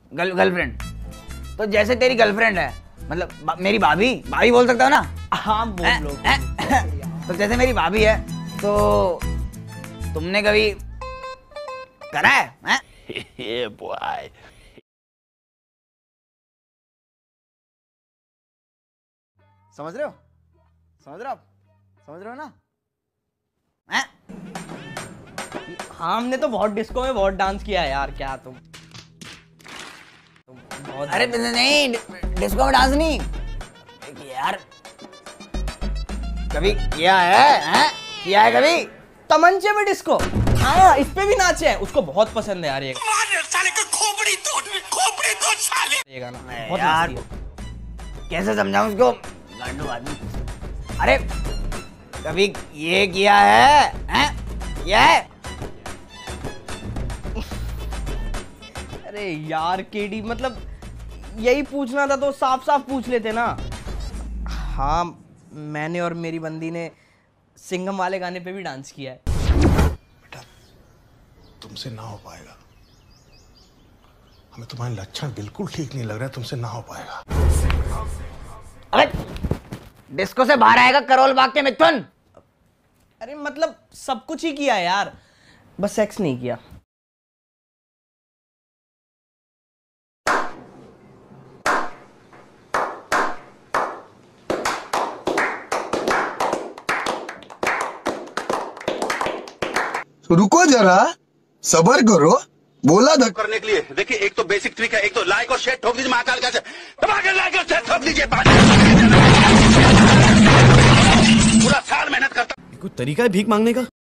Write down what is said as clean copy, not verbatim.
Girlfriend. तो जैसे तेरी गर्लफ्रेंड है, मतलब मेरी भाभी, भाभी बोल सकता हूँ ना? हाँ बोल लो। तो जैसे मेरी भाभी है, तो तुमने कभी करा है? Yeah, boy. समझ रहे हो? समझ रहे हो आप? समझ रहे हो ना? हाँ, हमने तो बहुत डिस्को में बहुत डांस किया है यार। क्या तुम बहुत। अरे नहीं, डिस्को में डांस नहीं यार, कभी किया है? किया है कभी? तमंचे में डिस्को, हाँ इस पे भी नाचे हैं। उसको बहुत पसंद है यार ये गाना, बहुत यार नाचती है। कैसे समझाऊं उसको, गांडू आदमी। अरे कभी ये किया है? किया है? अरे यार केडी, मतलब यही पूछना था तो साफ साफ पूछ लेते ना। हाँ, मैंने और मेरी बंदी ने सिंघम वाले गाने पे भी डांस किया है। बेटा तुमसे ना हो पाएगा, हमें तुम्हारे लक्षण बिल्कुल ठीक नहीं लग रहा है, तुमसे ना हो पाएगा। अरे डिस्को से बाहर आएगा करोल बाग के मिथुन। अरे मतलब सब कुछ ही किया है यार, बस सेक्स नहीं किया। तो रुको जरा, सबर करो, बोला था करने के लिए देखिए, एक तो बेसिक ट्रिक है, एक तो लाइक और शेयर ठोक दीजिए महाकाल का, लाइक और शेयर ठोक दीजिए। पूरा साल मेहनत करता। कोई तरीका है भीख मांगने का?